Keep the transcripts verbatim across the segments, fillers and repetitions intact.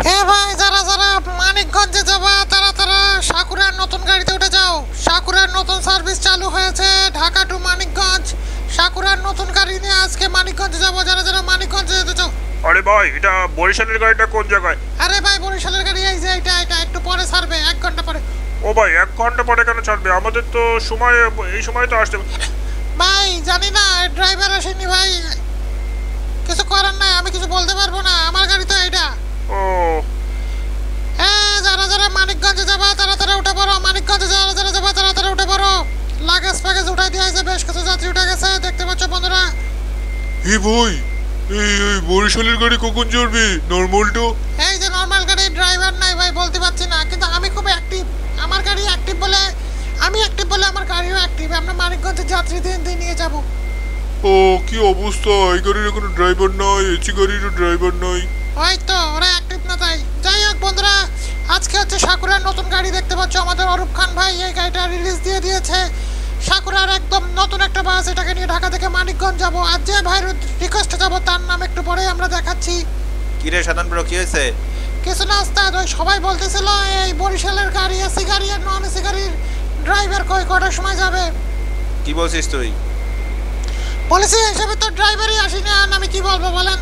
হ্যাঁ ভাই, যারা যারা মানিকগঞ্জে যাবা তারা তারা সাকুরার নতুন গাড়িতে উঠে যাও। সাকুরার নতুন সার্ভিস চালু হয়েছে, ঢাকা টু মানিকগঞ্জ। সাকুরার নতুন গাড়ি নিয়ে আজকে মানিকগঞ্জে যাবো, যারা যারা মানিকগঞ্জে যেতে চাও। আরে ভাই, এটা বরিশালের গাড়িটা কোন জায়গায়? আরে ভাই, বরিশালের গাড়ি এই যে এটা এটা একটু পরে ছাড়বে, এক ঘন্টা পরে। ও ভাই, এক ঘন্টা পরে কেন ছাড়বে? আমাদের তো সময়, এই সময় তো আসতে। ভাই জানি না, ড্রাইভার আসেনি ভাই, কিছু করার নাই, আমি কিছু বলতে পারবো না, আমার গাড়ি তো এটা। ও হ্যাঁ, যারা যারা মানিকগঞ্জে যাবা তারা তারা উঠে পড়ো। মানিকগঞ্জে যারা যারা যাবা তারা তারা উঠে পড়ো। লাগেজ প্যাকেজ উঠাই দিয়ে আছে, বেশ কিছু যাত্রী উঠে গেছে, দেখতে পাচ্ছ বন্ধুরা। হে ভাই, এই এই বরিশালের গাড়ি কখন চড়বে? নরমাল তো। এই যে নর্মাল গাড়ি ড্রাইভার নাই ভাই, বলতে পারছি না, কিন্তু আমি খুব অ্যাক্টিভ, আমার গাড়ি অ্যাক্টিভ বলে আমি অ্যাক্টিভ বলে আমার গাড়িও অ্যাক্টিভ। আমরা মানিকগঞ্জে যাত্রী দিন দিন নিয়ে যাব। ও কি অবস্থা, এই গাড়ির কোনো ড্রাইভার নাই, এসি গাড়িরও ড্রাইভার নাই। ওই তো ওরা অ্যাক্টিভ না তাই। যাই হোক বন্ধুরা, আজকে হচ্ছে সাকুরার নতুন গাড়ি দেখতে পাচ্ছ, আমাদের অরূপ খান ভাই এই গাড়িটা রিলিজ দিয়ে দিয়েছে। সাকুরার একদম নতুন একটা বাস, এটাকে নিয়ে ঢাকা থেকে মানিকগঞ্জ যাব। আর যে ভাইয়ের রিকোয়েস্টে যাব তার নাম একটু পরে আমরা দেখাচ্ছি। কি রে সাধারণ ব্রো, কি হয়েছে? কিছু না ওস্তাদ, ওই সবাই বলতেছিল এই বরিশালের গাড়ি, এসি গাড়ি আর নন এসি গাড়ির ড্রাইভার কই কটার সময় যাবে। কি বলছিস তুই? বলেছি হিসেবে তো ড্রাইভারই আসেনি, আর আমি কি বলবো বলেন।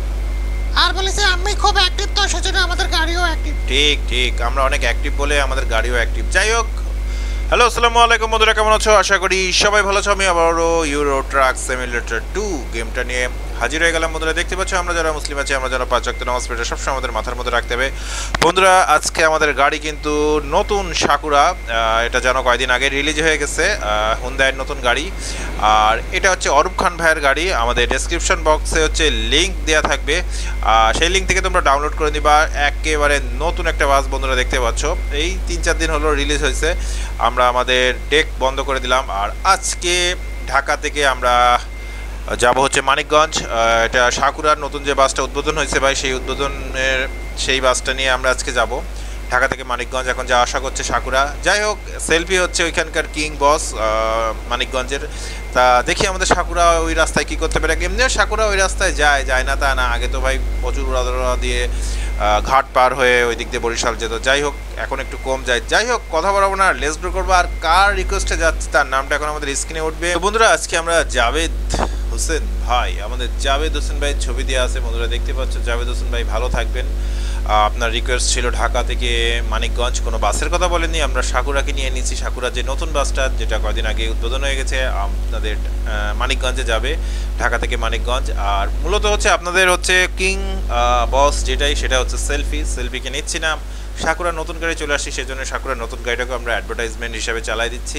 আর বলেছি আমি খুব অ্যাক্টিভ, তো সেজন্য আমাদের গাড়িও অ্যাক্টিভ। ঠিক ঠিক, আমরা অনেক অ্যাক্টিভ বলে আমাদের গাড়িও অ্যাক্টিভ। যাই হোক, হ্যালো আসসালামু আলাইকুম বন্ধুরা, কেমন আছো? আশা করি সবাই ভালো আছো। আমি আবারও ইউরো ট্রাক সিমুলেটর টু গেমটা নিয়ে হাজির হয়ে গেলাম বন্ধুরা। দেখতে পাচ্ছ আমরা যারা মুসলিম আছি, আমরা যারা পাঁচ ওয়াক্ত নামাজ পড়ি, সবসময় আমাদের মাথার মধ্যে রাখতে হবে বন্ধুরা। আজকে আমাদের গাড়ি কিন্তু নতুন সাকুরা, এটা যেন কয়েকদিন আগে রিলিজ হয়ে গেছে, হুন্দাইয়ের নতুন গাড়ি। আর এটা হচ্ছে অরূপ খান ভাইয়ের গাড়ি। আমাদের ডেসক্রিপশন বক্সে হচ্ছে লিঙ্ক দেওয়া থাকবে, সেই লিঙ্ক থেকে তোমরা ডাউনলোড করে নিবা। একেবারে নতুন একটা বাস বন্ধুরা, দেখতে পাচ্ছ এই তিন চার দিন হলো রিলিজ হয়েছে। আমরা আমাদের ডেক বন্ধ করে দিলাম, আর আজকে ঢাকা থেকে আমরা যাব হচ্ছে মানিকগঞ্জ। এটা সাকুরার নতুন যে বাসটা উদ্বোধন হয়েছে ভাই, সেই উদ্বোধনের সেই বাসটা নিয়ে আমরা আজকে যাব ঢাকা থেকে মানিকগঞ্জ। এখন যা আশা করছে সাকুরা। যাই হোক, সেলফি হচ্ছে ওইখানকার কিং বস মানিকগঞ্জের। তা দেখি আমাদের সাকুরা ওই রাস্তায় কী করতে পারে। এমনিও সাকুরা ওই রাস্তায় যায় যায় না তা না, আগে তো ভাই প্রচুর উড়াদৌড়া দিয়ে ঘাট পার হয়ে ওই দিক দিয়ে বরিশাল যেত। যাই হোক, এখন একটু কম যায়। যাই হোক, কথা বলবো না, লেস ড্র করবো। আর কার রিকোয়েস্টে যাচ্ছে তার নামটা এখন আমাদের স্ক্রিনে উঠবে বন্ধুরা। আজকে আমরা জাভেদ হোসেন ভাই, আমাদের জাভেদ হোসেন ভাইয়ের ছবি দেওয়া আছে বন্ধুরা, দেখতে পাচ্ছ। জাভেদ হোসেন ভাই ভালো থাকবেন। আপনার রিকোয়েস্ট ছিল ঢাকা থেকে মানিকগঞ্জ, কোনো বাসের কথা বলেনি, আমরা সাকুরাকে নিয়ে নিয়েছি। সাকুরা যে নতুন বাসটা, যেটা কয়েকদিন আগে উদ্বোধন হয়ে গেছে, আপনাদের মানিকগঞ্জে যাবে ঢাকা থেকে মানিকগঞ্জ। আর মূলত হচ্ছে আপনাদের হচ্ছে কিং বস যেটাই, সেটা হচ্ছে সেলফি। সেলফিকে নিচ্ছি না, সাকুরার নতুন গাড়ি চলে আসছি, সেজন্য সাকুরার নতুন গাড়িটাকে আমরা অ্যাডভার্টাইজমেন্ট হিসাবে চালাই দিচ্ছি।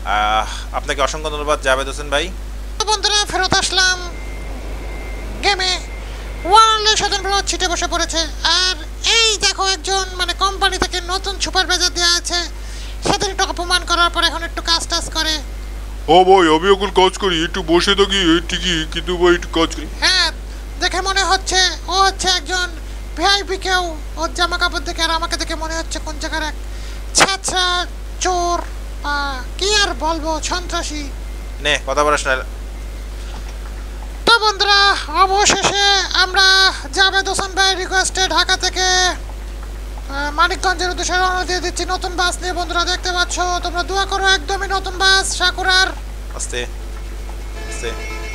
আপনাকে অসংখ্য ধন্যবাদ জাভেদ হোসেন ভাই। বন্ধুরা ফেরত আসলাম গেমে। ওয়ার্ল্ডে সাধারণ ব্রো ছিটে বসে পড়েছে। আর এই দেখো একজন মানে কোম্পানি থেকে নতুন সুপারভাইজার দেওয়া আছে, সেদিন একটু অপমান করার পর এখন একটু কাজ টাজ করে। ও ভাই, আমি এখন কাজ করি, একটু বসে থাকি ঠিকই, কিন্তু ভাই একটু কাজ করি। হ্যাঁ, দেখে মনে হচ্ছে ও হচ্ছে একজন ভিআইপি কেউ। ওর জামা কাপড় দেখে আর আমাকে দেখে মনে হচ্ছে কোন জায়গার এক ছাত্রা চোর, বা কি আর বলবো, সন্ত্রাসী। নে কথা বলাস না। তো বন্ধুরা, অবশেষে আমরা জাভেদ হোসেন ভাই রিকোয়েস্টে ঢাকা থেকে মানিকগঞ্জের উদ্দেশ্যে রওনা দিয়ে দিচ্ছি নতুন বাস নিয়ে বন্ধুরা। দেখতে পাচ্ছ, তোমরা দোয়া করো, একদমই নতুন বাস সাকুরার। আস্তে আস্তে,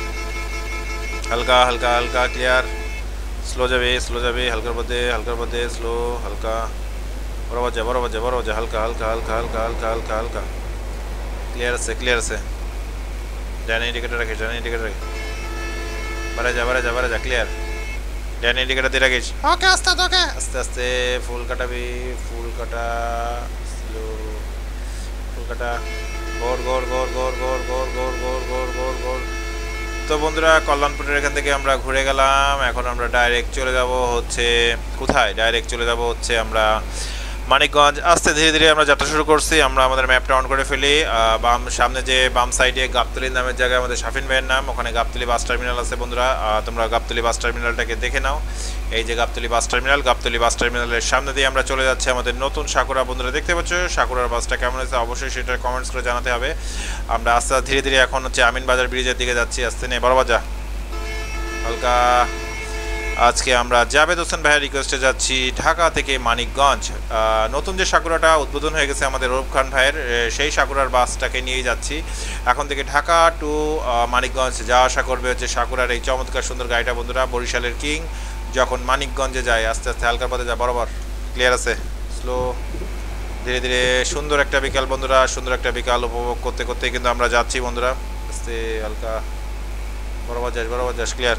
হালকা হালকা হালকা, ক্লিয়ার। স্লো যাবে স্লো যাবে, হালকার মধ্যে হালকার মধ্যে স্লো, হালকা। বরাবর যা বরাবর যা বরাবর যা, হালকা হালকা হালকা হালকা হালকা হালকা হালকা। ক্লিয়ার আছে ক্লিয়ার আছে। ডান ইন্ডিকেটার রাখিস, ডান ইন্ডিকেটার রাখিস। বারে যা বারে যা বারে যা, ক্লিয়ার। ডান ইন্ডিকেটার দিয়ে রাখিস। ওকে ওস্তাদ, ওকে। আস্তে আস্তে ফুল কাটাবি, ফুল কাটা, স্লো, ফুল কাটা, গোর গোর গোর গোর গোর গোর গোর গোর গোর গোর গোর। তো বন্ধুরা, কল্যাণপুরের এখান থেকে আমরা ঘুরে গেলাম। এখন আমরা ডাইরেক্ট চলে যাব হচ্ছে কোথায়? ডাইরেক্ট চলে যাব হচ্ছে আমরা মানিকগঞ্জ। আস্তে ধীরে ধীরে আমরা যাত্রা শুরু করছি। আমরা আমাদের ম্যাপটা অন করে ফেলি। বাম সামনে যে বাম সাইডে গাবতলী নামের জায়গায় আমাদের শাফিন ভাইয়ের নাম, ওখানে গাবতলী বাস টার্মিনাল আছে বন্ধুরা। তোমরা গাবতলী বাস টার্মিনালটাকে দেখে নাও। এই যে Gabtoli bus terminal, Gabtoli bus টার্মিনালের সামনে দিয়ে আমরা চলে যাচ্ছি আমাদের নতুন সাকুরা বন্ধুরা। দেখতে পাচ্ছ সাকুরার বাসটা কেমন হয়েছে অবশ্যই সেটা কমেন্টস করে জানাতে হবে। আমরা আস্তে আস্তে ধীরে ধীরে এখন হচ্ছে আমিন বাজার ব্রিজের দিকে যাচ্ছি। আস্তে নেই বড় বাজা, হালকা আজকে আমরা জাভেদ হোসেন ভাইয়ের রিকোয়েস্টে যাচ্ছি ঢাকা থেকে মানিকগঞ্জ। নতুন যে সাকুরাটা উদ্বোধন হয়ে গেছে আমাদের অরূপ খান ভাইয়ের, সেই সাকুরার বাসটাকে নিয়েই যাচ্ছি। এখন থেকে ঢাকা টু মানিকগঞ্জ যাওয়া আসা করবে হচ্ছে সাকুরার এই চমৎকার সুন্দর গাড়িটা বন্ধুরা। বরিশালের কিং যখন মানিকগঞ্জে যায় আস্তে আস্তে হালকার পথে যায় বরাবর। ক্লিয়ার আছে? স্লো ধীরে ধীরে সুন্দর একটা বিকাল বন্ধুরা, সুন্দর একটা বিকাল উপভোগ করতে করতে কিন্তু আমরা যাচ্ছি বন্ধুরা। আস্তে হালকা বরাবর যাস, বরাবর যাস। Clear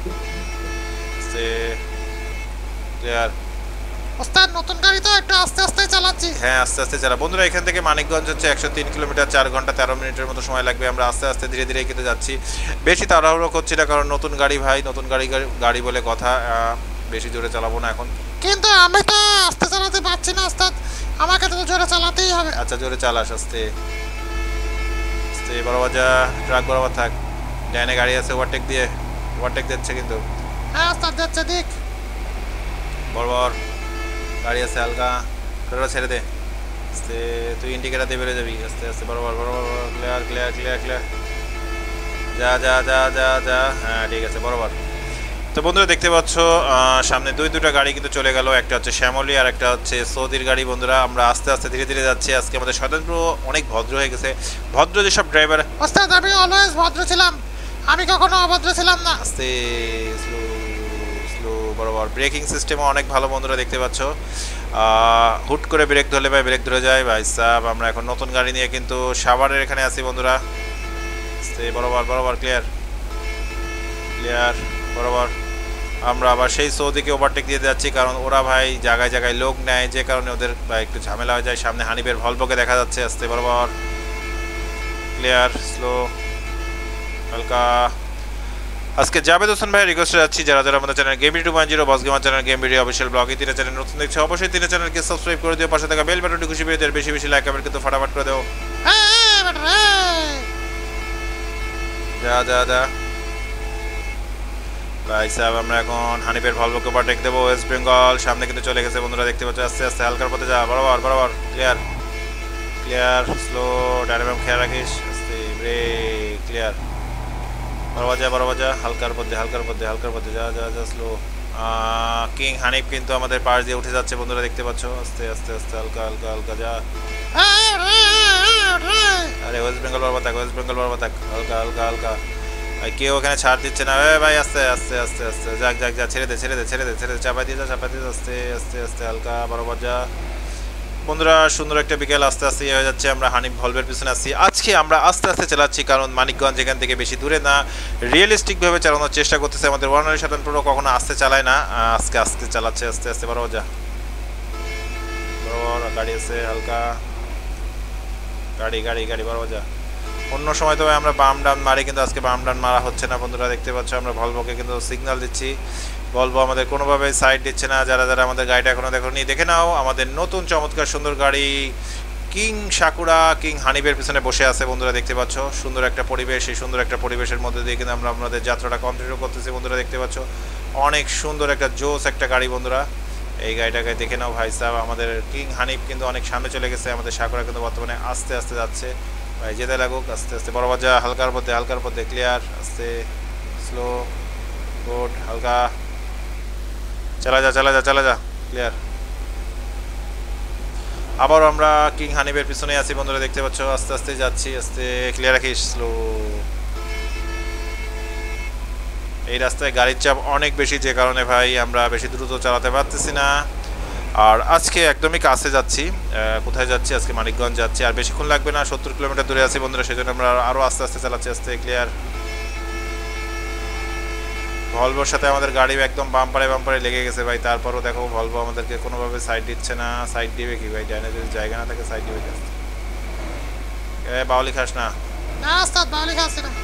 clear. ওস্তাদ নতুন গাড়ি তো একটু আস্তে আস্তে চালাচ্ছি। হ্যাঁ আস্তে আস্তে চালা বন্ধুরা। এখান থেকে মানিকগঞ্জ হচ্ছে একশো তিন কিলোমিটার, চার ঘন্টা তেরো মিনিটের মতো সময় লাগবে। আমরা আস্তে আস্তে ধীরে ধীরে কিন্তু যাচ্ছি, বেশি তাড়াহুড়ো করছি না, কারণ নতুন গাড়ি ভাই, নতুন গাড়ি গাড়ি বলে কথা, বেশি জোরে চালাবো না এখন। কিন্তু আমি তো আস্তে চালাতে পারছি না ওস্তাদ, আমাকে তো জোরে চালাতেই হবে। আচ্ছা জোরে চালাস, আস্তে আস্তে বরাবর যা, ট্রাক বরাবর থাক। ডাইনে গাড়ি আছে, ওভারটেক দিয়ে, ওভারটেক দিচ্ছে কিন্তু। হ্যাঁ ওস্তাদ যাচ্ছে দিক বরাবর গাড়ি আছে, হালকা টোটো ছেড়ে দে। আস্তে তুই ইন্ডিকেটার দিয়ে বেরো যাবি, আস্তে আস্তে বরাবর বরাবর। Clear clear clear clear. যা যা যা যা যা। হ্যাঁ ঠিক আছে বরাবর। তো বন্ধুরা দেখতে পাচ্ছ সামনে দুই দুটা গাড়ি কিন্তু চলে গেল, একটা হচ্ছে শ্যামলী আর একটা হচ্ছে সৌদির গাড়ি বন্ধুরা। আমরা আস্তে আস্তে ধীরে ধীরে যাচ্ছি। আজকে আমাদের স্বতন্ত্র অনেক ভদ্র হয়ে গেছে, ভদ্র যেসব ড্রাইভার। ওস্তাদ আমি অলওয়েজ ভদ্র ছিলাম, আমি কখনো অভদ্র ছিলাম না। আস্তে স্লো স্লো বরাবর। ব্রেকিং সিস্টেমও অনেক ভালো বন্ধুরা দেখতে পাচ্ছ। হুট করে ব্রেক ধরলে ভাই ব্রেক ধরে যায় ভাই সাহেব। আমরা এখন নতুন গাড়ি নিয়ে কিন্তু সাভারের এখানে আছি বন্ধুরা। আস্তে বরাবর বরাবর। ক্লিয়ার ক্লিয়ার বরাবর। আমরা আবার সেই সৌদিকে ওভারটেক দিয়ে যাচ্ছি, কারণ ওরা ভাই জায়গায় জায়গায় লোক নেয়, যে কারণে ওদের ভাই একটু ঝামেলা হয়ে যায়। সামনে হানিফের ভলভোকে দেখা যাচ্ছে। আস্তে বরাবর। ক্লিয়ার স্লো হালকা। আজকে জাভেদ হোসেন ভাইয়ের রিকোয়েস্টে যাচ্ছি, যারা যারা আমাদের channel game two point zero boss gamer channel game video official blog এই তিনটা চ্যানেল নতুন দেখছে, অবশ্যই তিনটা চ্যানেলকে সাবস্ক্রাইব করে দিও, পাশে থাকা বেল বাটনটি খুশি পেয়ে দেয়, বেশি বেশি লাইক কমেন্ট কিন্তু ফাটাফাট করে দাও। যা যা যা ভাই সাহেব। আমরা এখন হানিফের ভলভোকে ওভারটেক দেবো। ওয়েস্ট বেঙ্গল সামনে কিন্তু চলে গেছে বন্ধুরা দেখতে পাচ্ছ। আস্তে আস্তে হালকার পথে যা বরাবর বরাবর। Clear clear slow. ডাইনামিক খেয়াল রাখিস। আস্তে ব্রেক। ক্লিয়ার বরাবর যা, বরাবর যা। হালকার পথে হালকার পথে হালকার পথে যা যা যা স্লো। কিং হানিফ কিন্তু আমাদের পাশ দিয়ে উঠে যাচ্ছে বন্ধুরা দেখতে পাচ্ছ। আস্তে আস্তে আস্তে হালকা হালকা হালকা যা। আরে ওয়েস্ট বেঙ্গল বরাবর থাক, ওয়েস্ট বেঙ্গল বরাবর থাক। হালকা হালকা হালকা। ভাই কেউ ওখানে ছাড় দিচ্ছে না ভাই। আস্তে আস্তে আস্তে আস্তে যাক যাক যা। ছেড়ে দে ছেড়ে দে ছেড়ে দে ছেড়ে দে। চাপা দিয়ে যা চাপা দিয়ে যা। আস্তে আস্তে আস্তে হালকা বরাবর যা বন্ধুরা। সুন্দর একটা বিকেল আস্তে আস্তে হয়ে যাচ্ছে। আমরা হানিফ ভলভের পিছনে আসছি। আজকে আমরা আস্তে আস্তে চালাচ্ছি, কারণ মানিকগঞ্জ এখান থেকে বেশি দূরে না, রিয়েলিস্টিকভাবে চালানোর চেষ্টা করতেছে। আমাদের ওয়ানারি সাধারণ পুরো কখনো আস্তে চালায় না, আজকে আস্তে চালাচ্ছে। আস্তে আস্তে বরাবর যা বরাবর। গাড়ি আছে হালকা, গাড়ি গাড়ি গাড়ি বরাবর যা। অন্য সময় তো আমরা বাম ডান মারি, কিন্তু আজকে বাম ডান মারা হচ্ছে না বন্ধুরা দেখতে পাচ্ছ। আমরা ভলভোকে কিন্তু সিগন্যাল দিচ্ছি, ভলভো আমাদের কোনোভাবে সাইড দিচ্ছে না। যারা যারা আমাদের গাড়িটা এখনো দেখোনি দেখে নাও, আমাদের নতুন চমৎকার সুন্দর গাড়ি কিং সাকুরা কিং হানিফের পিছনে বসে আছে বন্ধুরা দেখতে পাচ্ছ। সুন্দর একটা পরিবেশ, এই সুন্দর একটা পরিবেশের মধ্যে দিয়ে কিন্তু আমরা আমাদের যাত্রাটা কন্টিনিউ করতেছি বন্ধুরা দেখতে পাচ্ছ। অনেক সুন্দর একটা জোস একটা গাড়ি বন্ধুরা। এই গাড়িটাকে দেখে নাও ভাই সাহেব। আমাদের কিং হানিফ কিন্তু অনেক সামনে চলে গেছে, আমাদের সাকুরা কিন্তু বর্তমানে আস্তে আস্তে যাচ্ছে ভাই। যেতে লাগুক আস্তে আস্তে বরাবর যা। হালকার পথে হালকার পথে। ক্লিয়ার আস্তে স্লো গুড হালকা। চালা যা চালা যা চালা যা। ক্লিয়ার। আবার আমরা কিং হানিফের পিছনে আছি বন্ধুরা দেখতে পাচ্ছ। আস্তে আস্তে যাচ্ছি, আস্তে ক্লিয়ার রাখিস স্লো। এই রাস্তায় গাড়ির চাপ অনেক বেশি, যে কারণে ভাই আমরা বেশি দ্রুত চালাতে পারতেছি না। আর আজকে একদমই কাছে যাচ্ছি। কোথায় যাচ্ছি? আজকে মানিকগঞ্জ যাচ্ছি। আর বেশিক্ষণ লাগবে না, সত্তর কিলোমিটার দূরে আছি বন্ধুরা, সেই জন্য আমরা আরও আস্তে আস্তে চালাচ্ছি। আস্তে ক্লিয়ার। ভলভোর সাথে আমাদের গাড়ি একদম বাম্পারে বাম্পারে লেগে গেছে ভাই। তারপরও দেখো ভলভো আমাদেরকে কোনোভাবে সাইড দিচ্ছে না। সাইড দিবে কি ভাই? ডাইনে যদি জায়গা না থাকে সাইড দিবে কি? বাউলি খাস না? না ওস্তাদ বাউলি খাচ্ছি না।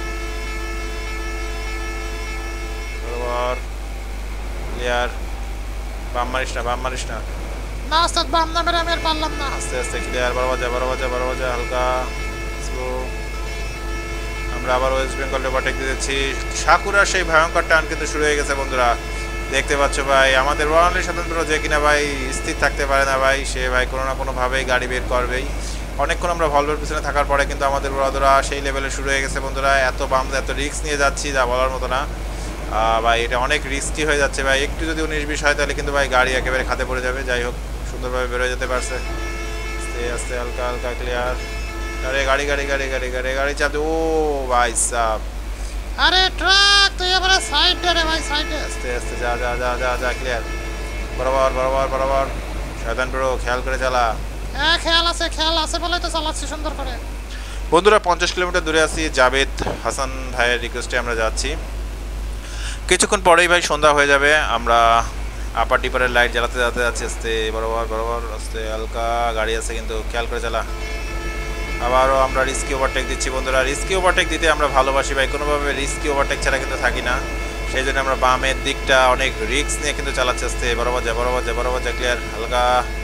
বরাবর ক্লিয়ার। বাম মারিস না, বাম মারিস না। না ওস্তাদ বাম না মেরে আমি আর পারলাম না। আস্তে আস্তে ক্লিয়ার বরাবর যা বরাবর যা বরাবর যা হালকা স্লো। আমরা আবার ওয়েস্ট বেঙ্গল ওভারটেক দিয়েছি। সাকুরার সেই ভয়ঙ্কর টান কিন্তু শুরু হয়ে গেছে বন্ধুরা দেখতে পাচ্ছ ভাই। আমাদের ওয়ানারি স্বতন্ত্র যে কিনা ভাই স্থির থাকতে পারে না ভাই, সে ভাই কোনো না কোনোভাবেই গাড়ি বের করবেই। অনেকক্ষণ আমরা ভলভোর পিছনে থাকার পরে কিন্তু আমাদের ওরাদরা সেই লেভেলে শুরু হয়ে গেছে বন্ধুরা। এত বাম এত রিস্ক নিয়ে যাচ্ছি যা বলার মতো না। আহ, ভাই এটা অনেক রিস্কি হয়ে যাচ্ছে ভাই, একটু যদি উনিশ বিশ হয় তাহলে কিন্তু ভাই গাড়ি একেবারে খাতে পড়ে যাবে। যাই হোক সুন্দরভাবে বেরোয় যেতে পারছে, আস্তে আস্তে হালকা হালকা ক্লিয়ার। আরে গাড়ি গাড়ি গাড়ি গাড়ি গাড়ি গাড়ি চাপতে, ও ভাই সাব, আরে ট্রাক তুই এবারে সাইড দে রে ভাই, সাইড দে। আস্তে আস্তে যা যা যা যা যা ক্লিয়ার, বরাবর বরাবর বরাবর, সাবধান করো, খেয়াল করে চালা। হ্যাঁ খেয়াল আছে, খেয়াল আছে বলে তো চালাচ্ছি সুন্দর করে। বন্ধুরা পঞ্চাশ কিলোমিটার দূরে আছি, জাভেদ হাসান ভাইয়ের রিকোয়েস্টে আমরা যাচ্ছি। কিছুক্ষণ পরেই ভাই সন্ধ্যা হয়ে যাবে। আমরা আপার ডিপারের লাইট জ্বালাতে জ্বালাতে যাচ্ছি, আস্তে বরাবর বরাবর, আস্তে হালকা, গাড়ি আছে কিন্তু খেয়াল করে চালা। আবারও আমরা রিস্কি ওভারটেক দিচ্ছি বন্ধুরা, রিস্কি ওভারটেক দিতে আমরা ভালোবাসি ভাই, কোনোভাবে রিস্কি ওভারটেক ছাড়া কিন্তু থাকি না। সেই জন্য আমরা বামের দিকটা অনেক রিস্ক নিয়ে কিন্তু চালাচ্ছি, আস্তে বরাবর যা বরাবর যা বরাবর যা ক্লিয়ার, হালকা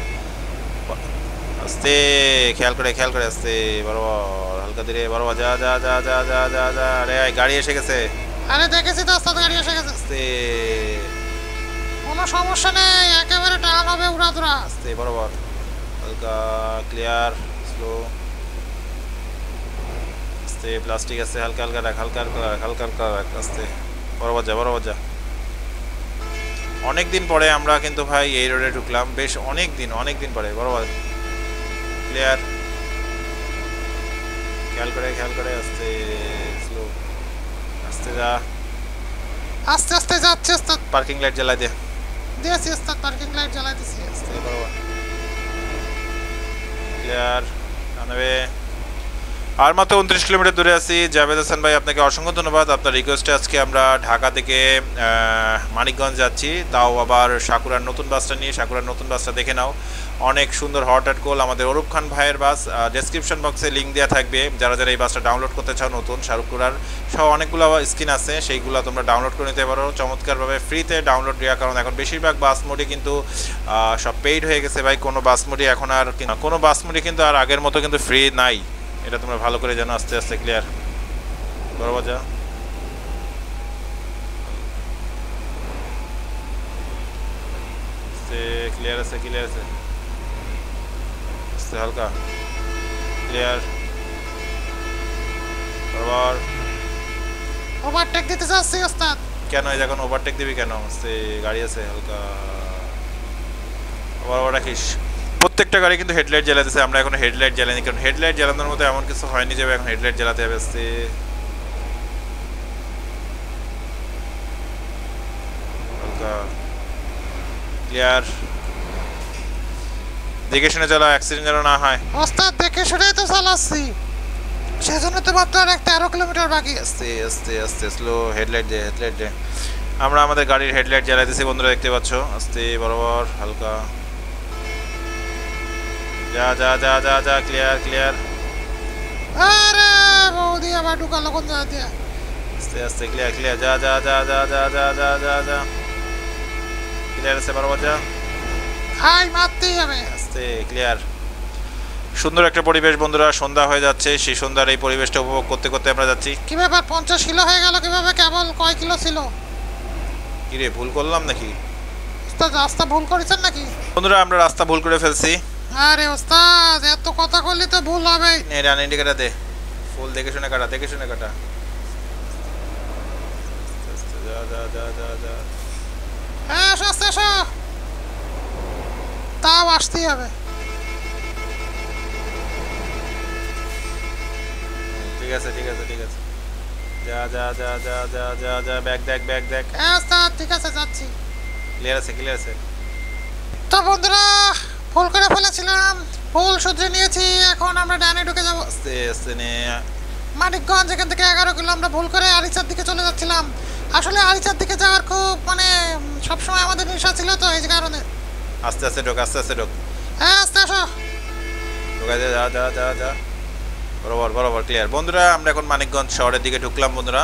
আস্তে খেয়াল করে খেয়াল করে, আস্তে বরাবর হালকা ধীরে বরাবর যা যা যা যা যা যা যা। আরে গাড়ি এসে গেছে, আরে দেখেছি তো ওস্তাদ, গাড়ি এসে গেছে। আস্তে কোনো সমস্যা নেই, একেবারে টান হবে উড়াধুরা। আস্তে বরাবর হালকা ক্লিয়ার, স্লো আস্তে, প্লাস্টিক আছে হালকা হালকা রাখ, হালকা হালকা রাখ, হালকা হালকা রাখ, আস্তে বরাবর যা বরাবর যা। অনেক দিন পরে আমরা কিন্তু ভাই এই রোডে ঢুকলাম, বেশ অনেক দিন অনেক দিন পরে, বরাবর ক্লিয়ার, খেয়াল করে খেয়াল করে, আস্তে স্লো আস্তে যা, আস্তে আস্তে যাচ্ছে ওস্তাদ। পার্কিং লাইট জ্বালাই দে, দিয়েছি ওস্তাদ, পার্কিং লাইট জ্বালাই দিছি। আস্তে বরাবর ক্লিয়ার আনবে। আর মাত্র উনত্রিশ কিলোমিটার দূরে আছি। জাভেদ হাসান ভাই আপনাকে অসংখ্য ধন্যবাদ, আপনার রিকোয়েস্টে আজকে আমরা ঢাকা থেকে মানিকগঞ্জ যাচ্ছি, তাও আবার সাকুরার নতুন বাসটা নিয়ে। সাকুরার নতুন বাসটা দেখে নাও, অনেক সুন্দর হট অ্যাট কোল, আমাদের অরূপ খান ভাইয়ের বাস। ডেসক্রিপশন বক্সে লিঙ্ক দেওয়া থাকবে, যারা যারা এই বাসটা ডাউনলোড করতে চাও, নতুন সাকুরার সহ অনেকগুলো স্কিন আছে, সেইগুলো তোমরা ডাউনলোড করে নিতে পারো চমৎকারভাবে ফ্রিতে ডাউনলোড দেওয়া। কারণ এখন বেশিরভাগ বাস মোডে কিন্তু সব পেইড হয়ে গেছে ভাই, কোনো বাস মোডে এখন আর কোনো বাস মোডে কিন্তু আর আগের মতো কিন্তু ফ্রি নাই, এটা তোমরা ভালো করে জানো। আস্তে আস্তে ক্লিয়ার, বরাবর যা, আস্তে ক্লিয়ার আছে ক্লিয়ার আছে, আস্তে হালকা ক্লিয়ার, বরাবর। ওভারটেক দিতে যাচ্ছি ওস্তাদ। কেন এই যখন ওভারটেক দিবি কেন? আস্তে গাড়ি আছে হালকা, বরাবর রাখিস। প্রত্যেকটা গাড়ি কিন্তু হেডলাইট জ্বালাতেছে, আমরা এখন হেডলাইট জ্বালানি, কারণ হেডলাইট জ্বালানোর মতো এমন কিছু হয়নি যাবে, এখন হেডলাইট জ্বালাতে হবে। আস্তে হালকা ক্লিয়ার, দেখে শুনে চালা, অ্যাক্সিডেন্ট যেন না হয়। ওস্তাদ দেখে শুনেই তো চালাচ্ছি, সেজন্য তো মাত্র আর তেরো কিলোমিটার বাকি। আস্তে আস্তে আস্তে স্লো, হেডলাইট দে হেডলাইট দে। আমরা আমাদের গাড়ির হেডলাইট জ্বালাইতেছি বন্ধুরা, দেখতে পাচ্ছ। আস্তে বরাবর হালকা যা যা যা যা যা ক্লিয়ার ক্লিয়ার, আরে বৌদি আবার ঢুকালো কোন জায়গা দিয়ে। আস্তে আস্তে ক্লিয়ার ক্লিয়ার, যা যা যা যা যা যা যা যা যা ক্লিয়ার আছে, বরাবর যা, হাই মারতেই হবে। আস্তে ক্লিয়ার। সুন্দর একটা পরিবেশ বন্ধুরা, সন্ধ্যা হয়ে যাচ্ছে, সেই সন্ধ্যার এই পরিবেশটা উপভোগ করতে করতে আমরা যাচ্ছি। কি ব্যাপার, পঞ্চাশ কিলো হয়ে গেল কিভাবে? কেবল কয় কিলো ছিল? কি রে, ভুল করলাম নাকি? ওস্তাদ রাস্তা ভুল করেছেন নাকি? বন্ধুরা আমরা রাস্তা ভুল করে ফেলছি। আরে ওস্তাদ এত কথা বললে তো ভুল হবে। নে রান ইন্ডিকেটার দে, ফুল দেখে শুনে কাটা, দেখে শুনে কাটা, আস্তে যা যা যা যা যা। হ্যাঁ এসো আস্তে এসো, তাও আসতেই হবে। ঠিক আছে ঠিক আছে ঠিক আছে, যা যা যা যা যা যা যা, ব্যাগ দেখ ব্যাগ দেখ, হ্যাঁ ওস্তাদ ঠিক আছে যাচ্ছি। ক্লিয়ার আছে ক্লিয়ার আছে। তো বন্ধুরা ভুল করে ফেলেছিলাম, ভুল শুধরে নিয়েছি, এখন আমরা ডানে ঢুকে যাবো। আস্তে আস্তে নে, মানিকগঞ্জ এখান থেকে এগারো কিলো, আমরা ভুল করে আরিচার দিকে চলে যাচ্ছিলাম। আসলে আরিচার দিকে যাওয়ার খুব মানে সবসময় আমাদের নেশা ছিল তো, এই কারণে। আস্তে আস্তে ঢোক, আস্তে আস্তে ঢোক, হ্যাঁ আস্তে আসো। ঢোকা যা যা যা যা যা, বরাবর বরাবর ক্লিয়ার। বন্ধুরা আমরা এখন মানিকগঞ্জ শহরের দিকে ঢুকলাম বন্ধুরা।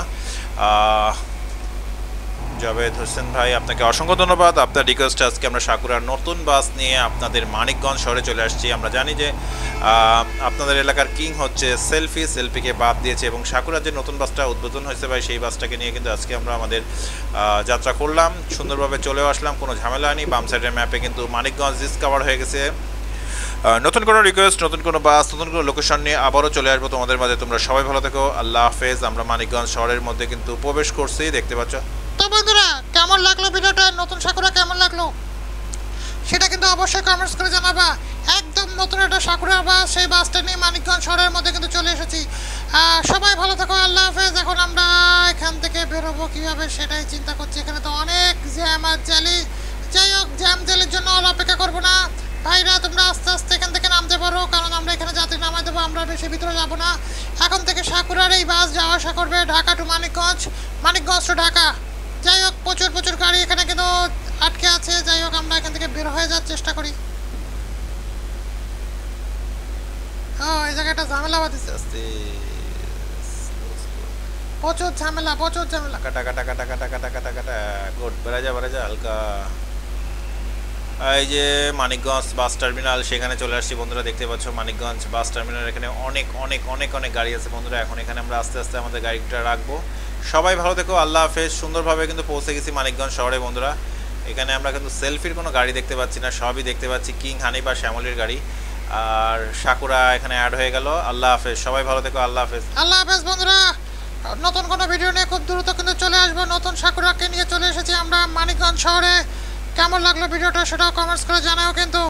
জাভেদ হোসেন ভাই আপনাকে অসংখ্য ধন্যবাদ, আপনার রিকোয়েস্টে আজকে আমরা সাকুরার নতুন বাস নিয়ে আপনাদের মানিকগঞ্জ শহরে চলে আসছি। আমরা জানি যে আপনাদের এলাকার কিং হচ্ছে সেলফি, সেলফিকে বাদ দিয়েছে এবং সাকুরার যে নতুন বাসটা উদ্বোধন হয়েছে ভাই, সেই বাসটাকে নিয়ে কিন্তু আজকে আমরা আমাদের যাত্রা করলাম, সুন্দরভাবে চলেও আসলাম, কোনো ঝামেলা নেই। বাম সাইডের ম্যাপে কিন্তু মানিকগঞ্জ ডিসকভার হয়ে গেছে। নতুন কোনো রিকোয়েস্ট, নতুন কোনো বাস, নতুন কোনো লোকেশন নিয়ে আবারও চলে আসবো তোমাদের মাঝে। তোমরা সবাই ভালো থেকো, আল্লাহ হাফেজ। আমরা মানিকগঞ্জ শহরের মধ্যে কিন্তু প্রবেশ করছি, দেখতে পাচ্ছ। তো বন্ধুরা কেমন লাগলো ভিডিওটা, নতুন সাকুরা কেমন লাগলো সেটা কিন্তু অবশ্যই কমেন্টস করে জানাবা। একদম নতুন একটা সাকুরা বাস, সেই বাসটা নিয়ে মানিকগঞ্জ শহরের মধ্যে কিন্তু চলে এসেছি। সবাই ভালো থাকো, আল্লাহ হাফেজ। এখন আমরা এখান থেকে বেরোবো কীভাবে সেটাই চিন্তা করছি। এখানে তো অনেক জ্যাম আর জ্যালি, যাই হোক জ্যাম জ্যালির জন্য আর অপেক্ষা করবো না। ভাইরা তোমরা আস্তে আস্তে এখান থেকে নামতে পারো, কারণ আমরা এখানে যাত্রী নামাই দেবো, আমরা বেশি ভিতরে যাবো না। এখন থেকে সাকুরার এই বাস যাওয়া আসা করবে ঢাকা টু মানিকগঞ্জ, মানিকগঞ্জ টু ঢাকা। যাই হোক প্রচুর প্রচুর গাড়ি এখানে কিন্তু আটকে আছে। যাই হোক আমরা এখান থেকে বের হয়ে যাওয়ার চেষ্টা করি। ও এই জায়গাটা ঝামেলা বাঁধিছে, আস্তে প্রচুর ঝামেলা প্রচুর ঝামেলা। কাটা কাটা কাটা কাটা কাটা কাটা কাটা গুড, বেড়া যা বেড়া যা হালকা। এই যে মানিকগঞ্জ বাস টার্মিনাল, সেখানে চলে আসছি বন্ধুরা। দেখতে পাচ্ছ মানিকগঞ্জ বাস টার্মিনাল, এখানে অনেক অনেক অনেক অনেক গাড়ি আছে বন্ধুরা। এখন এখানে আমরা আস্তে আস্তে আমাদের গাড়িটা রাখবো। সবাই ভালো থেকো, আল্লাহ হাফেজ। সুন্দরভাবে কিন্তু পৌঁছে গেছি মানিকগঞ্জ শহরে বন্ধুরা। এখানে আমরা কিন্তু সেলফির কোনো গাড়ি দেখতে পাচ্ছি না, সবই দেখতে পাচ্ছি কিং হানি বা শ্যামলির গাড়ি। আর সাকুরা এখানে অ্যাড হয়ে গেল। আল্লাহ হাফেজ, সবাই ভালো থেকো, আল্লাহ হাফেজ। আল্লাহ হাফেজ বন্ধুরা। নতুন কোনো ভিডিও নিয়ে খুব দ্রুত কিন্তু চলে আসবো। নতুন সাকুরাকে নিয়ে চলে এসেছি আমরা মানিকগঞ্জ শহরে। কেমন লাগলো ভিডিওটা সেটাও কমেন্টস করে জানাও কিন্তু।